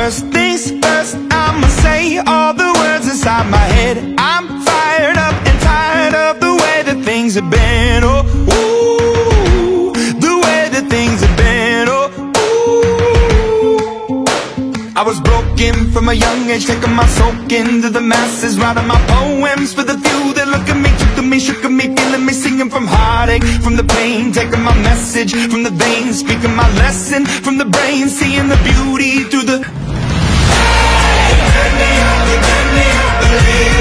First things first, I'ma say all the words inside my head. I'm fired up and tired of the way that things have been. Oh, ooh, the way that things have been. Oh, ooh. I was broken from a young age, taking my soak into the masses, writing my poems for the few that look at me, took to me, shook at me, feeling me, singing from heartache, from the pain, taking my message from the veins, speaking my lesson from the brain, seeing the beauty through the... Hey, turn me up, believe.